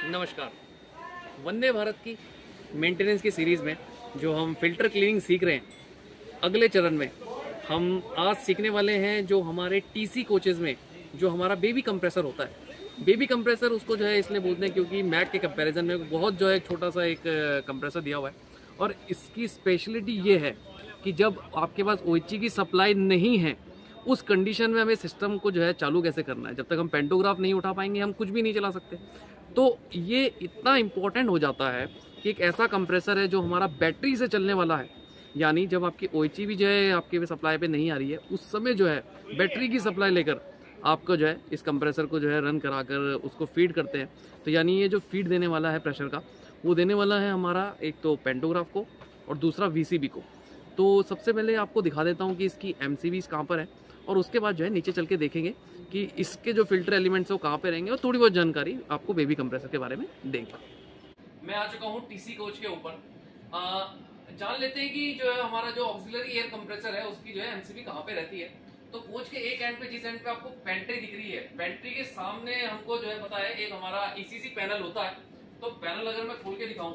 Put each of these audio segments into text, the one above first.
नमस्कार। वंदे भारत की मेंटेनेंस की सीरीज़ में जो हम फ़िल्टर क्लीनिंग सीख रहे हैं, अगले चरण में हम आज सीखने वाले हैं जो हमारे टीसी कोचेज़ में जो हमारा बेबी कंप्रेसर होता है। बेबी कंप्रेसर उसको जो है इसलिए बोलते हैं क्योंकि मैट के कंपैरिजन में बहुत जो है एक छोटा सा एक कंप्रेसर दिया हुआ है। और इसकी स्पेशलिटी ये है कि जब आपके पास ओएचई की सप्लाई नहीं है, उस कंडीशन में हमें सिस्टम को जो है चालू कैसे करना है। जब तक हम पेंटोग्राफ नहीं उठा पाएंगे हम कुछ भी नहीं चला सकते। तो ये इतना इम्पोर्टेंट हो जाता है कि एक ऐसा कंप्रेसर है जो हमारा बैटरी से चलने वाला है, यानी जब आपकी ओएचई भी जो है आपके सप्लाई पे नहीं आ रही है, उस समय जो है बैटरी की सप्लाई लेकर आपको जो है इस कंप्रेसर को जो है रन कराकर उसको फीड करते हैं। तो यानी ये जो फीड देने वाला है प्रेशर का, वो देने वाला है हमारा एक तो पेंटोग्राफ को और दूसरा वीसीबी को। तो सबसे पहले आपको दिखा देता हूँ कि इसकी एमसीबीज कहाँ पर है, और उसके बाद जो है नीचे चल के देखेंगे कि इसके जो फिल्टर एलिमेंट्स है वो कहाँ पे रहेंगे, और थोड़ी बहुत जानकारी आपको बेबी कंप्रेसर के बारे में देंगे। मैं आ चुका हूँ टीसी कोच के ऊपर। जान लेते हैं कि जो है हमारा जो ऑक्सिलरी एयर कंप्रेसर है उसकी जो है एमसीबी कहाँ पे रहती है। तो कोच के एक एंड पे, जिस एंड पे आपको पेंट्री दिख रही है, पेंट्री के सामने हमको जो है पता है एक हमारा ईसीसी पैनल होता है। तो पैनल अगर मैं खोल के दिखाऊं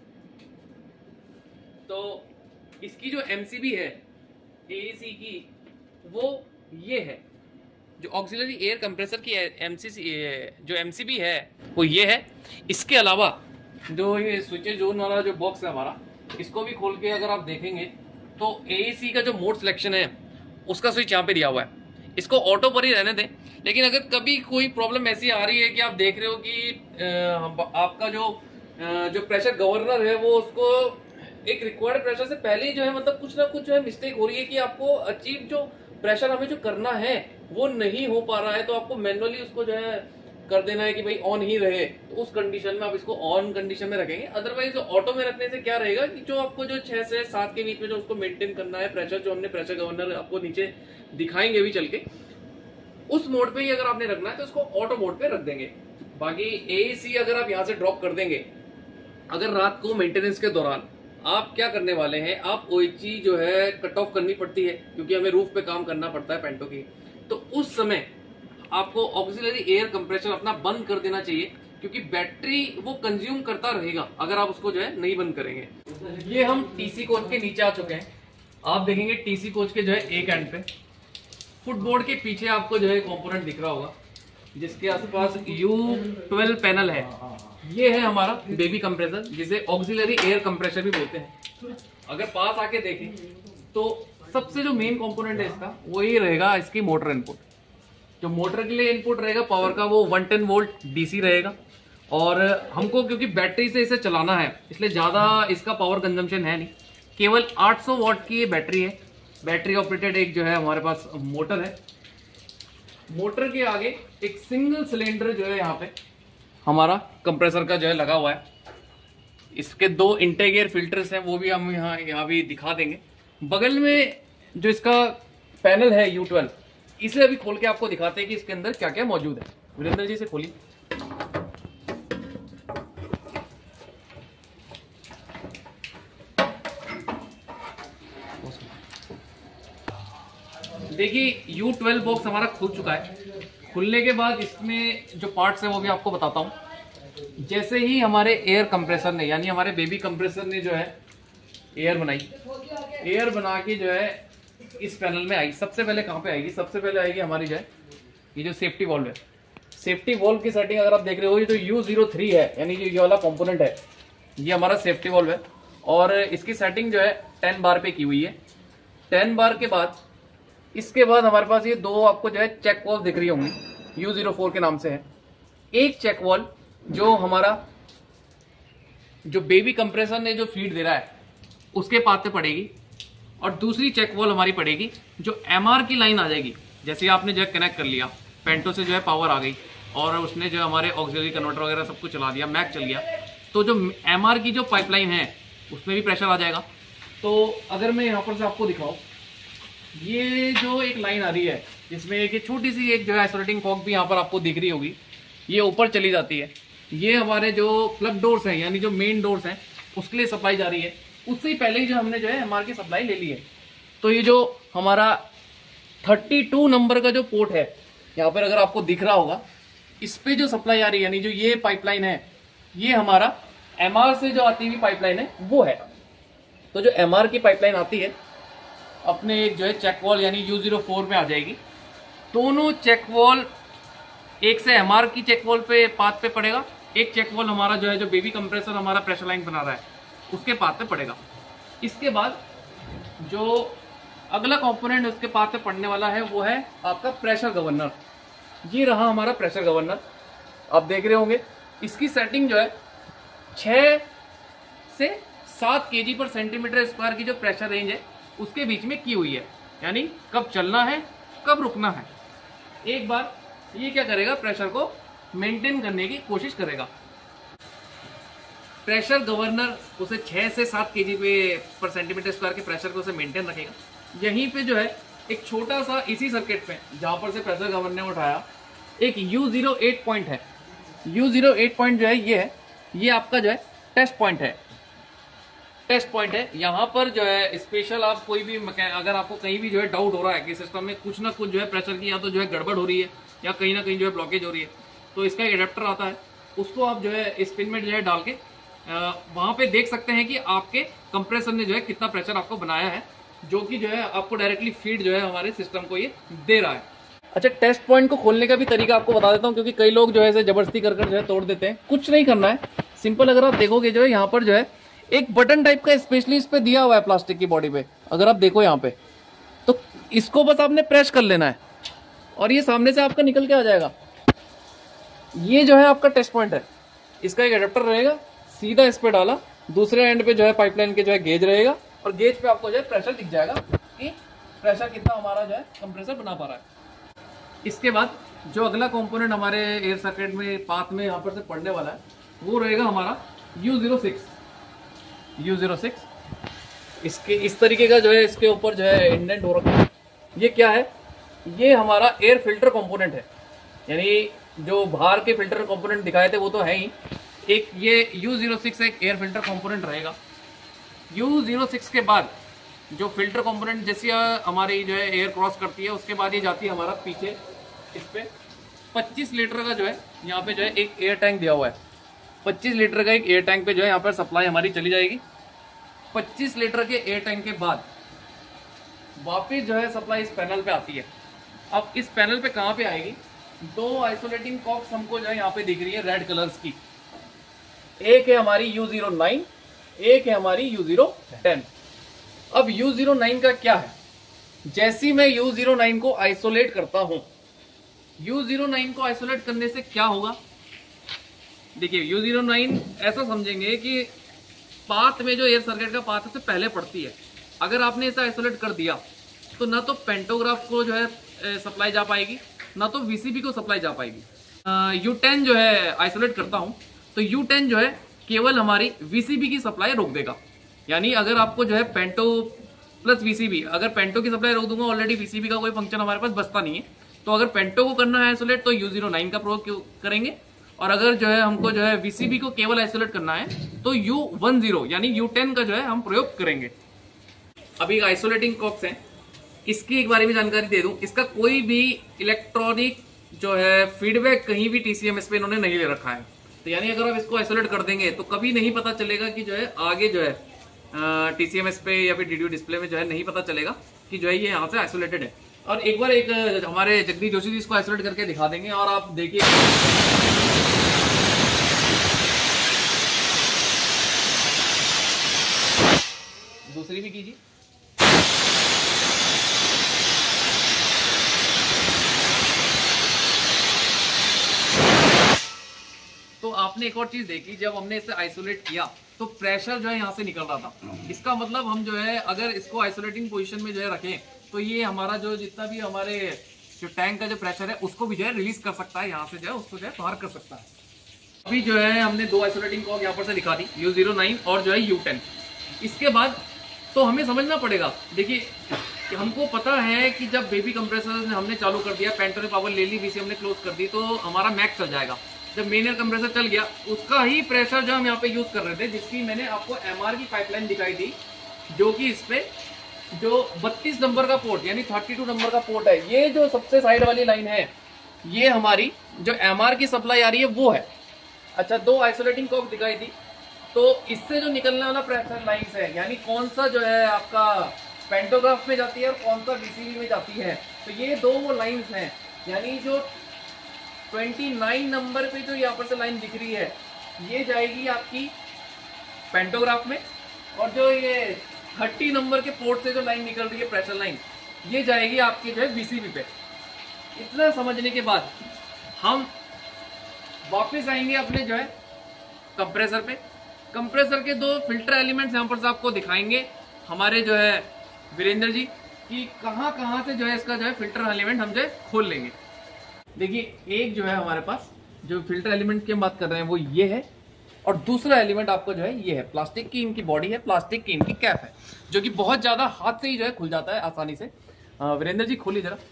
तो इसकी जो एमसीबी है एसी की, वो ये है। जो ऑक्सिलरी एयर कंप्रेसर की जो एमसीबी है वो ये है। इसके अलावा जो ये स्विचेज जोन वाला जो बॉक्स है हमारा, इसको भी खोल के अगर आप देखेंगे तो एसी का जो मोड सिलेक्शन है उसका स्विच यहाँ पे दिया हुआ है। इसको ऑटो पर ही रहने दें, लेकिन अगर कभी कोई प्रॉब्लम ऐसी आ रही है कि आप देख रहे हो कि आपका जो प्रेशर गवर्नर है वो उसको एक रिक्वायर्ड प्रेशर से पहले ही जो है मतलब कुछ ना कुछ जो है मिस्टेक हो रही है कि आपको अचीव जो प्रेशर हमें जो करना है वो नहीं हो पा रहा है, तो आपको मैनुअली उसको जो है कर देना है कि भाई ऑन ही रहे। तो उस कंडीशन में आप इसको ऑन कंडीशन में रखेंगे। अदरवाइज ऑटो में रखने से क्या रहेगा कि जो आपको जो 6 से 7 के बीच में जो उसको मेंटेन करना है प्रेशर, जो हमने प्रेशर गवर्नर आपको नीचे दिखाएंगे भी चल के, उस मोड पे ही अगर आपने रखना है तो उसको ऑटो मोड पे रख देंगे। बाकी एसी अगर आप यहाँ से ड्रॉप कर देंगे, अगर रात को मेंटेनेंस के दौरान आप क्या करने वाले हैं, आप ओएचई जो है कट ऑफ करनी पड़ती है क्योंकि हमें रूफ पे काम करना पड़ता है पेंटो की। तो उस समय आपको ऑक्सिलरी एयर कंप्रेसर अपना बंद कर देना चाहिए, क्योंकि बैटरी वो कंज्यूम करता रहेगा अगर आप उसको जो है नहीं बंद करेंगे। ये हम टीसी कोच के नीचे आ चुके हैं। आप देखेंगे टीसी कोच के जो है एक एंड पे फुटबोर्ड के पीछे आपको जो है कंपोनेंट दिख रहा होगा जिसके आसपास U12 पैनल है। ये है हमारा बेबी कंप्रेसर, जिसे ऑक्सिलरी एयर कंप्रेसर भी बोलते हैं। अगर पास आके देखें तो सबसे जो मेन कंपोनेंट है इसका वो ये रहेगा, इसकी मोटर इनपुट। जो मोटर के लिए इनपुट रहेगा पावर का वो 110 वोल्ट डीसी रहेगा। और हमको क्योंकि बैटरी से इसे चलाना है इसलिए ज्यादा इसका पावर कंजम्पशन है नहीं, केवल 800 वॉट की ये बैटरी है। बैटरी ऑपरेटेड एक जो है हमारे पास मोटर है। मोटर के आगे एक सिंगल सिलेंडर जो है यहाँ पे हमारा कंप्रेसर का जो है लगा हुआ है। इसके 2 इंटेक एयर फिल्टर्स हैं, वो भी हम यहाँ भी दिखा देंगे। बगल में जो इसका पैनल है U12, इसे अभी खोल के आपको दिखाते हैं कि इसके अंदर क्या क्या मौजूद है। वीरेंद्र जी से खोलिए। देखिए U12 बॉक्स हमारा खुल चुका है। खुलने के बाद इसमें जो पार्ट्स हैं वो भी आपको बताता हूँ। जैसे ही हमारे एयर कंप्रेसर ने, यानी हमारे बेबी कंप्रेसर ने जो है एयर बनाई, एयर बना के जो है इस पैनल में आई, सबसे पहले कहाँ पे आएगी, सबसे पहले आएगी हमारी जो है ये जो सेफ्टी वॉल्व है। सेफ्टी वॉल्व की सेटिंग अगर आप देख रहे हो, ये जो U03 है, यानी जो ये वाला कॉम्पोनेंट है, ये हमारा सेफ्टी वॉल्व है। और इसकी सेटिंग जो है 10 बार पे की हुई है। 10 बार के बाद इसके बाद हमारे पास ये 2 आपको जो है चेक वॉल्व दिख रही होंगी, U04 के नाम से है। एक चेक वॉल्व जो हमारा जो बेबी कंप्रेसर ने जो फीड दे रहा है उसके पाथ पे पड़ेगी, और दूसरी चेक वॉल्व हमारी पड़ेगी जो एमआर की लाइन आ जाएगी। जैसे आपने जो है कनेक्ट कर लिया, पेंटो से जो है पावर आ गई और उसने जो हमारे ऑक्सिलरी कन्वर्टर वगैरह सब कुछ चला दिया, मैक चल गया, तो जो एमआर की जो पाइपलाइन है उसमें भी प्रेशर आ जाएगा। तो अगर मैं यहाँ पर से आपको दिखाऊँ, ये जो एक लाइन आ रही है जिसमें एक छोटी सी एक जो है आइसोलेटिंग फॉग भी यहाँ पर आपको दिख रही होगी, ये ऊपर चली जाती है। ये हमारे जो प्लग डोर्स हैं, यानी जो मेन डोर्स हैं, उसके लिए सप्लाई जा रही है। उससे ही पहले ही जो हमने जो है एमआर की सप्लाई ले ली है। तो ये जो हमारा 32 नंबर का जो पोर्ट है यहाँ पर अगर आपको दिख रहा होगा, इस पे जो सप्लाई आ रही है, यानी जो ये पाइपलाइन है ये हमारा MR से जो आती हुई पाइपलाइन है वो है। तो जो MR की पाइपलाइन आती है अपने एक जो है चेक वॉल यानी U04 में आ जाएगी। दोनों चेक वॉल, एक से MR की चेक वॉल पे पाथ पे पड़ेगा, एक चेक वॉल हमारा जो है जो बेबी कंप्रेसर हमारा प्रेशर लाइन बना रहा है उसके पाथ पे पड़ेगा। इसके बाद जो अगला कंपोनेंट उसके पाथ पे पड़ने वाला है वो है आपका प्रेशर गवर्नर। ये रहा हमारा प्रेशर गवर्नर, आप देख रहे होंगे। इसकी सेटिंग जो है 6 से 7 kg पर सेंटीमीटर स्क्वायर की जो प्रेशर रेंज है उसके बीच में की हुई है, यानी कब चलना है कब रुकना है। एक बार ये क्या करेगा, प्रेशर को मेंटेन करने की कोशिश करेगा। प्रेशर गवर्नर उसे 6 से 7 kg पर सेंटीमीटर स्क्वायर के प्रेशर को उसे मेंटेन रखेगा। यहीं पे जो है एक छोटा सा इसी सर्किट पे जहां पर से प्रेशर गवर्नर ने उठाया एक U08 पॉइंट है। U08 पॉइंट जो है ये है, ये आपका जो है टेस्ट पॉइंट है। टेस्ट पॉइंट है, यहाँ पर जो है स्पेशल आप कोई भी अगर आपको कहीं भी जो है डाउट हो रहा है कि सिस्टम में कुछ ना कुछ जो है प्रेशर की या तो जो है गड़बड़ हो रही है या कहीं ना कहीं जो है ब्लॉकेज हो रही है, तो इसका एक एडेप्टर आता है, उसको आप जो है इस पिन में जो है डाल के वहां पे देख सकते हैं कि आपके कंप्रेसर ने जो है कितना प्रेशर आपको बनाया है, जो कि जो है आपको डायरेक्टली फीड जो है हमारे सिस्टम को ये दे रहा है। अच्छा, टेस्ट पॉइंट को खोलने का भी तरीका आपको बता देता हूँ, क्योंकि कई लोग जो है इसे जबरदस्ती कर जो है तोड़ देते हैं। कुछ नहीं करना है, सिंपल। अगर आप देखोगे जो है यहाँ पर जो है एक बटन टाइप का स्पेशली इस पे दिया हुआ है प्लास्टिक की बॉडी पे, अगर आप देखो यहाँ पे, तो इसको बस आपने प्रेस कर लेना है और ये सामने से आपका निकल के आ जाएगा। ये जो है आपका टेस्ट पॉइंट है, इसका एक एडेप्टर रहेगा, सीधा इस पे डाला, दूसरे एंड पे जो है पाइपलाइन के जो है गेज रहेगा और गेज पे आपको जो है प्रेशर दिख जाएगा कि प्रेशर कितना हमारा जो है कंप्रेसर बना पा रहा है। इसके बाद जो अगला कंपोनेंट हमारे एयर सर्किट में पाथ में यहाँ पर से पड़ने वाला है वो रहेगा हमारा U06। इसके इस तरीके का जो है इसके ऊपर जो है इंडेंट हो रखा है। ये क्या है, ये हमारा एयर फिल्टर कंपोनेंट है, यानी जो बाहर के फिल्टर कंपोनेंट दिखाए थे वो तो है ही, एक ये U06 एक एयर फिल्टर कंपोनेंट रहेगा। U06 के बाद जो फिल्टर कंपोनेंट जैसी हमारी जो है एयर क्रॉस करती है उसके बाद ये जाती है हमारा पीछे, इस पे 25 लीटर का जो है यहाँ पे जो है एक एयर टैंक दिया हुआ है। 25 लीटर का एक एयर टैंक पे जो है यहाँ पर सप्लाई हमारी चली जाएगी। 25 लीटर के एयर टैंक के बाद वापिस जो है सप्लाई इस पैनल पे आती है। अब इस पैनल पे कहाँ पे आएगी, दो आइसोलेटिंग कॉक्स हमको जो है यहाँ पे दिख रही है रेड कलर्स की, एक है हमारी U09, एक है हमारी U010। अब U09 का क्या है, जैसी मैं U09 को आइसोलेट करता हूं, U09 को आइसोलेट करने से क्या होगा, देखिए U09 ऐसा समझेंगे कि पाथ में जो एयर सर्किट का पाथ से पहले पड़ती है। अगर आपने इसे आइसोलेट कर दिया तो ना तो पेंटोग्राफ को जो है सप्लाई जा पाएगी, ना तो VCB को सप्लाई जा पाएगी। U10 जो है आइसोलेट करता हूं तो U10 जो है केवल हमारी VCB की सप्लाई रोक देगा। यानी अगर आपको जो है पेंटो प्लस VCB, अगर पेंटो की सप्लाई रोक दूंगा, ऑलरेडी VCB का कोई फंक्शन हमारे पास बचता नहीं है, तो अगर पेंटो को करना है आइसोलेट तो U09 का प्रयोग करेंगे, और अगर जो है हमको जो है VCB को केवल आइसोलेट करना है तो U10 यानी U10 का जो है हम प्रयोग करेंगे। अभी आइसोलेटिंग कॉक्स है, इसकी एक बारे में जानकारी दे दूं, इसका कोई भी इलेक्ट्रॉनिक जो है फीडबैक कहीं भी TCMS पे इन्होंने नहीं ले रखा है। तो यानी अगर आप इसको आइसोलेट कर देंगे तो कभी नहीं पता चलेगा कि जो है आगे जो है TCMS पे या फिर DDU डिस्प्ले में जो है नहीं पता चलेगा कि जो है ये यहाँ से आइसोलेटेड है। और एक बार एक हमारे जगदीश जोशी जी इसको आइसोलेट करके दिखा देंगे और आप देखिए, दूसरी भी कीजिए। तो आपने एक और चीज देखी, जब हमने इसे आइसोलेट किया तो प्रेशर जो है यहाँ से निकल रहा था। इसका मतलब हम जो है अगर इसको आइसोलेटिंग पोजीशन में जो है रखें तो ये हमारा जो जितना भी हमारे जो टैंक का जो प्रेशर है उसको भी जो है रिलीज कर सकता है, यहाँ से जो है उसको जो है बाहर कर सकता है। अभी जो है हमने दो आइसोलेटिंग कॉक यहाँ पर से दिखा दी, U09 और जो है U10। इसके बाद तो हमें समझना पड़ेगा, देखिए कि हमको पता है कि जब बेबी कंप्रेसर हमने चालू कर दिया, पेंटो ने पावर ले ली, VC हमने क्लोज कर दी, तो हमारा मैक्स चल जाएगा। जब मेन एयर कंप्रेसर चल गया उसका ही प्रेशर जो हम यहाँ पे यूज कर रहे थे, जिसकी मैंने आपको MR की पाइपलाइन दिखाई थी, जो कि इस पे जो 32 नंबर का पोर्ट यानी 32 नंबर का पोर्ट है, ये जो सबसे साइड वाली लाइन है, ये हमारी जो MR की सप्लाई आ रही है वो है। अच्छा, 2 आइसोलेटिंग कॉक दिखाई थी। तो इससे जो निकलने वाला प्रेशर लाइंस है, यानी कौन सा जो है आपका पेंटोग्राफ में जाती है और कौन सा वीसीबी में जाती है, तो ये 2 वो लाइंस हैं। यानी जो 29 नंबर पे जो यहाँ पर से लाइन दिख रही है, ये जाएगी आपकी पेंटोग्राफ में, और जो ये 30 नंबर के पोर्ट से जो लाइन निकल रही है प्रेशर लाइन, ये जाएगी आपके जो है वीसीबी पे। इतना समझने के बाद हम वापस आएंगे अपने जो है कंप्रेसर पे। कंप्रेसर के 2 फिल्टर एलिमेंट्स यहाँ पर से आपको दिखाएंगे हमारे जो है वीरेंद्र जी, कि कहाँ से जो है इसका जो है फिल्टर एलिमेंट हम जो है खोल लेंगे। देखिए, एक जो है हमारे पास जो फिल्टर एलिमेंट की हम बात कर रहे हैं वो ये है, और दूसरा एलिमेंट आपको जो है ये है, प्लास्टिक की इनकी बॉडी है, प्लास्टिक की इनकी कैप है, जो कि बहुत ज्यादा हाथ से ही जो है खुल जाता है आसानी से। वीरेंद्र जी खोलिए जरा।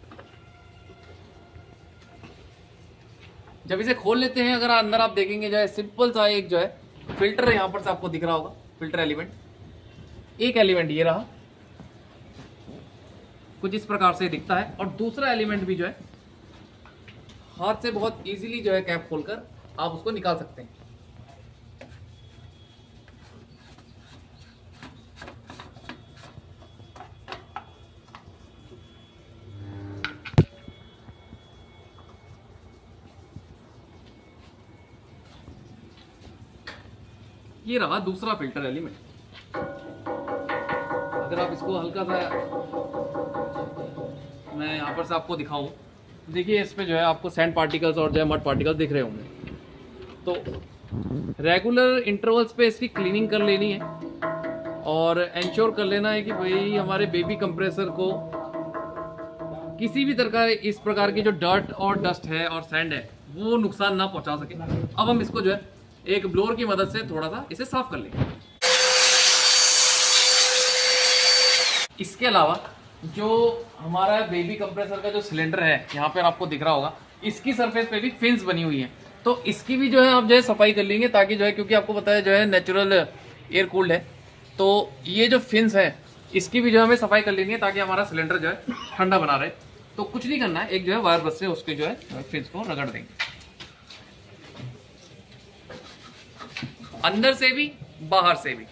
जब इसे खोल लेते हैं, अगर अंदर आप देखेंगे जो है सिंपल सा एक जो है फिल्टर यहाँ पर से आपको दिख रहा होगा, फिल्टर एलिमेंट। एक एलिमेंट ये रहा, कुछ इस प्रकार से दिखता है, और दूसरा एलिमेंट भी जो है हाथ से बहुत इजीली जो है कैप खोलकर आप उसको निकाल सकते हैं। ये रहा दूसरा फिल्टर एलिमेंट। अगर आप इसको हल्का सा मैं यहाँ पर से आपको दिखाऊं, देखिए इस पे जो है आपको सैंड पार्टिकल्स और जो है मड पार्टिकल्स दिख रहे होंगे। तो रेगुलर इंटरवल्स पे इसकी क्लीनिंग कर लेनी है, और इंश्योर कर लेना है कि भाई हमारे बेबी कंप्रेसर को किसी भी इस प्रकार की जो डर्ट और डस्ट है और सैंड है वो नुकसान ना पहुंचा सके। अब हम इसको जो है एक ब्लोअर की मदद से थोड़ा सा इसे साफ कर लेंगे। इसके अलावा जो हमारा बेबी कंप्रेसर का जो सिलेंडर है यहाँ पर आपको दिख रहा होगा, इसकी सरफेस पे भी फिन्स बनी हुई है, तो इसकी भी जो है आप जो है सफाई कर लेंगे, ताकि जो है, क्योंकि आपको पता है जो है नेचुरल एयर कूल्ड है, तो ये जो फिन्स है इसकी भी जो है हमें सफाई कर लेनी है, ताकि हमारा सिलेंडर जो है ठंडा बना रहे। तो कुछ नहीं करना है, एक जो है वायर ब्रश से उसके जो है फिन्स को रगड़ देंगे, अंदर से भी बाहर से भी।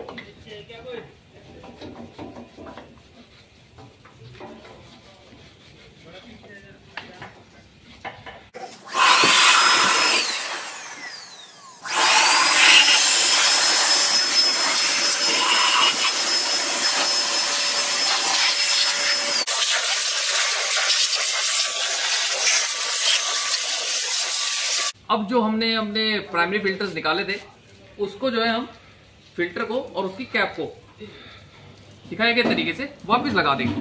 अब जो हमने अपने प्राइमरी फिल्टर्स निकाले थे, उसको जो है हम फिल्टर को और उसकी कैप को दिखाए गए तरीके से वापस लगा देंगे।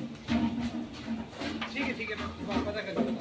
ठीक है, पता कर दूंगा।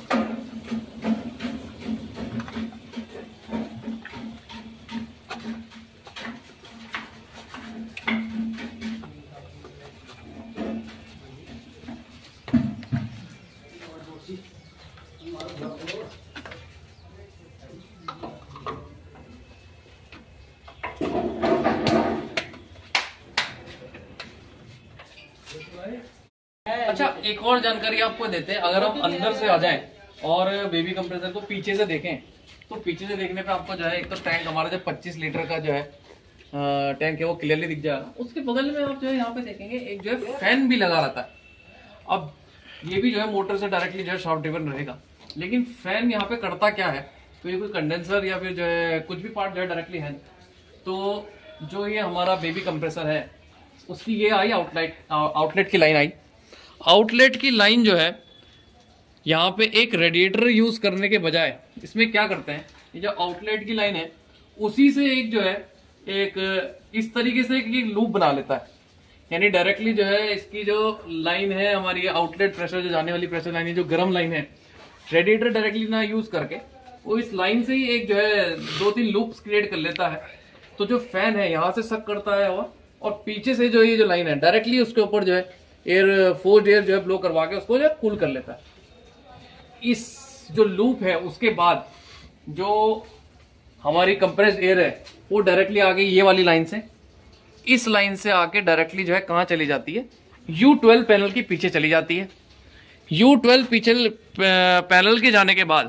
अच्छा, एक और जानकारी आपको देते हैं। अगर हम अंदर से आ जाएं और बेबी कंप्रेसर को पीछे से देखें, तो पीछे से देखने पे आपको जो है एक तो टैंक हमारा जो 25 लीटर का जो है टैंक है वो क्लियरली दिख जाएगा। उसके बगल में आप जो है यहाँ पे देखेंगे एक जो है फैन भी लगा रहता है। अब ये भी जो है मोटर से डायरेक्टली जो है शाफ्ट ड्रिवन रहेगा, लेकिन फैन यहाँ पे करता क्या है, तो ये कोई कंडेंसर या फिर जो है कुछ भी पार्ट जो है डायरेक्टली है। तो जो ये हमारा बेबी कंप्रेसर है उसकी ये आई आउटलेट की लाइन आई। आउटलेट की लाइन जो है यहाँ पे एक रेडिएटर यूज करने के बजाय इसमें क्या करते हैं, ये जो आउटलेट की लाइन है उसी से एक जो है एक इस तरीके से एक लूप बना लेता है। यानी डायरेक्टली जो है इसकी जो लाइन है हमारी आउटलेट प्रेशर जो जाने वाली प्रेशर लाइन है, जो गर्म लाइन है, रेडिएटर डायरेक्टली ना यूज करके वो इस लाइन से ही एक जो है 2-3 लूप्स क्रिएट कर लेता है। तो जो फैन है यहाँ से सक करता है हवा, और पीछे से जो ये जो लाइन है डायरेक्टली उसके ऊपर जो है एयर फोर्स्ड एयर जो है ब्लो करवा के उसको जो है कूल कर लेता है। इस जो लूप है उसके बाद जो हमारी कंप्रेस्ड एयर है वो डायरेक्टली आगे ये वाली लाइन से, इस लाइन से आके डायरेक्टली जो है कहाँ चली जाती है, U12 पैनल के पीछे चली जाती है। U12 पीछे पैनल के जाने के बाद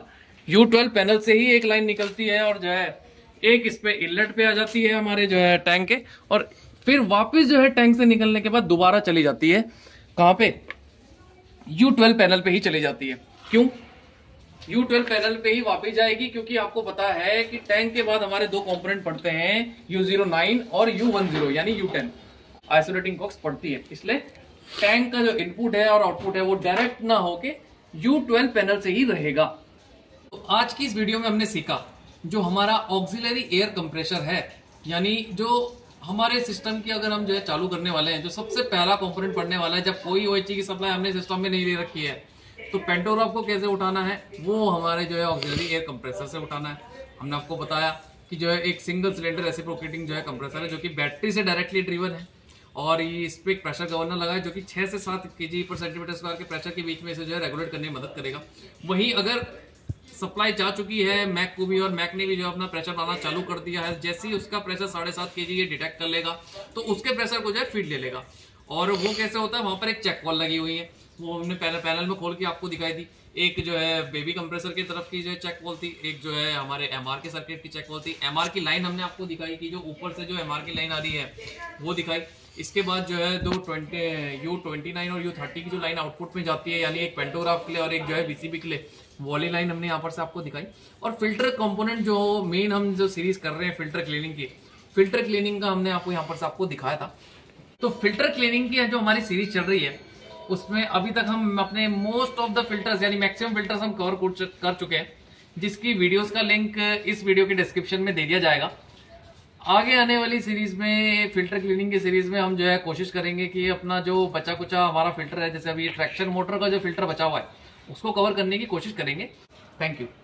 U12 पैनल से ही एक लाइन निकलती है और जो है एक इस पे इनलेट पे आ जाती है हमारे जो है टैंक के, और फिर वापस जो है टैंक से निकलने के बाद दोबारा चली जाती है कहां पे, U12 पैनल पे ही चली जाती है। क्यों U12 पैनल पे ही वापस जाएगी? क्योंकि आपको पता है कि टैंक के बाद हमारे दो कंपोनेंट पड़ते हैं, U09 और U10 यानी U10 आइसोलेटिंग कॉक्स पड़ती है, इसलिए टैंक का जो इनपुट है और आउटपुट है वो डायरेक्ट ना होके U12 पैनल से ही रहेगा। तो आज की इस वीडियो में हमने सीखा जो हमारा ऑक्सिलरी एयर कंप्रेसर है, यानी जो हमारे सिस्टम की अगर हम जो है चालू करने वाले हैं, जो सबसे पहला कंपोनेंट पड़ने वाला है जब कोई OHE की सप्लाई हमने सिस्टम में नहीं दे रखी है, तो पेंटोग्राफ को कैसे उठाना है, वो हमारे जो है ऑक्सिलरी एयर कंप्रेसर से उठाना है। हमने आपको बताया कि जो है एक सिंगल सिलेंडर रेसिप्रोकेटिंग जो है कंप्रेसर है, जो कि बैटरी से डायरेक्टली ड्रिवन है, और ये इस पे एक प्रेशर गवर्नर लगा है जो कि 6 से 7 kg/cm² के प्रेशर के बीच में इसे जो है रेगुलेट करने में मदद करेगा। वहीं अगर सप्लाई जा चुकी है मैक को भी, और मैक ने भी जो अपना प्रेशर बनाना चालू कर दिया है, जैसे ही उसका प्रेशर 7.5 kg ये डिटेक्ट कर लेगा तो उसके प्रेशर को जो है फीड ले लेगा। और वो कैसे होता है, वहां पर एक चेक वॉल लगी हुई है, वो हमने पैनल में खोल के आपको दिखाई दी। एक जो है बेबी कंप्रेसर की तरफ की जो है चेक वॉल थी, एक जो है हमारे MR के सर्किट की चेक वॉल थी। MR की लाइन हमने आपको दिखाई कि जो ऊपर से जो MR की लाइन आ रही है वो दिखाई। इसके बाद जो है दो U29 और U30 की जो लाइन आउटपुट में जाती है, यानी एक पेंटोग्राफ के लिए और एक जो है VCB के लिए, वाली लाइन हमने यहाँ पर से आपको दिखाई। और फिल्टर कंपोनेंट जो मेन हम जो सीरीज कर रहे हैं फिल्टर क्लीनिंग की, फिल्टर क्लीनिंग का हमने आपको यहाँ पर से आपको दिखाया था। तो फिल्टर क्लीनिंग की जो हमारी सीरीज चल रही है उसमें अभी तक हम अपने मोस्ट ऑफ द फिल्टर्स यानी मैक्सिमम फिल्टर्स हम कवर कर चुके हैं, जिसकी वीडियोस का लिंक इस वीडियो के डिस्क्रिप्शन में दे दिया जाएगा। आगे आने वाली सीरीज में, फिल्टर क्लीनिंग की सीरीज में, हम जो है कोशिश करेंगे कि अपना जो बचा कुचा हमारा फिल्टर है, जैसे अभी ट्रैक्शन मोटर का जो फिल्टर बचा हुआ है उसको कवर करने की कोशिश करेंगे। Thank you.